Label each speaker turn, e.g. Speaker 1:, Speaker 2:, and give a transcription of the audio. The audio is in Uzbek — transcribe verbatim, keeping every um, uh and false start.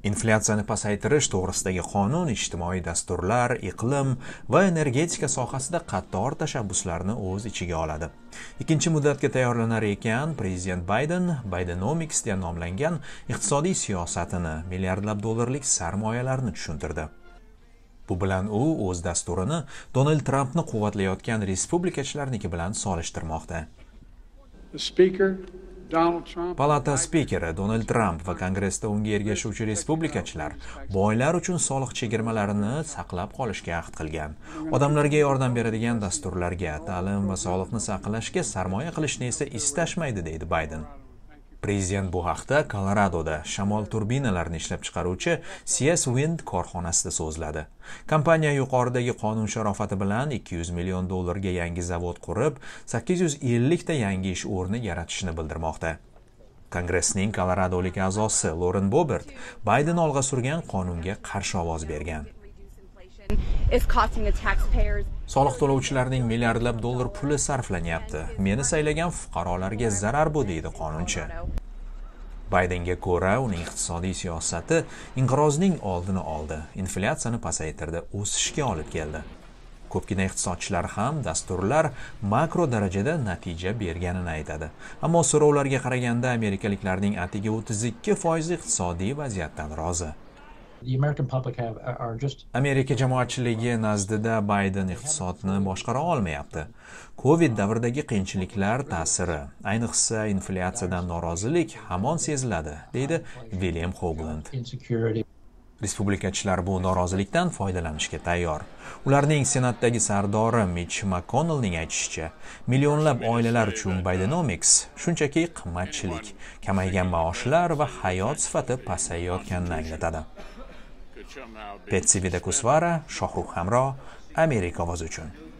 Speaker 1: Inflyatsiyani pasaytirish to'g'risidagi qonun ijtimoiy dasturlar, iqlim va energetika sohasida qator tashabbuslarni o'z ichiga oladi. Ikkinchi muddatga tayyorlanar ekan, prezident Bayden Bidenomics deya nomlangan iqtisodiy siyosatini, milliardlab dollarlik sarmoyalarni tushuntirdi. Bu bilan u o'z dasturini Donald Trampni quvvatlayotgan respublikachilarniki bilan solishtirmoqda. Palata spikeri Donald Trump va Kongressda unga ergashuvchi respublikachilar boylar uchun soliq chegirmalarini saqlab qolishga ahd qilgan. Odamlarga yordam beradigan dasturlarga, ta'lim va sog'liqni saqlashga sarmoya qilishni esa istashmaydi, deydi Bayden. Prezident bu haqda Koloradoda shamol turbinalarini ishlab chiqaruvchi C S Wind korxonasida so'zladi. Kompaniya yuqoridagi qonun sharofati bilan ikki yuz million dollarga yangi zavod qurib, sakkiz yuz ellik ta yangi ish o'rni yaratishni bildirmoqda. Kongressning Koloradolik a'zosi Loren Boebert Bayden olg'a surgan qonunga qarshi ovoz bergan. Soliq to'lovchilarning milliardlab dollar puli sarflanyapti. Meni saylagan fuqarolarga zarar bu, deydi qonunchi. Baydenga ko'ra, uning iqtisodiy siyosati inqirozning oldini oldi, inflyatsiyani pasaytirdi, o'sishga olib keldi. Ko'pgina iqtisodchilar ham dasturlar makro darajada natija berganini aytadi. Ammo so'rovlarga qaraganda amerikaliklarning atigi o'ttiz ikki foiz iqtisodiy vaziyatdan rozi. Amerika jamoatchiligi nazdida Bayden iqtisodni boshqara olmayapti. Covid davridagi qiyinchiliklar ta'siri, ayniqsa inflyatsiyadan norozilik hamon seziladi, deydi William Hoagland. Respublikachilar bu norozilikdan foydalanishga tayyor. Ularning senatdagi sardori Mitch McConnellning aytishicha, millionlab oilalar uchun Bidenomics shunchaki qimmatchilik, kamaygan maoshlar va hayot sifati pasayayotganini anglatadi. Petsivida Kusvara, Shohrux Hamro, Amerika ovozi uchun.